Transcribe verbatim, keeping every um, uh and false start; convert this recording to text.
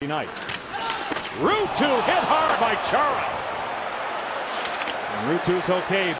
Night. Ruutu hit hard by Chara. And Ruutu's okay.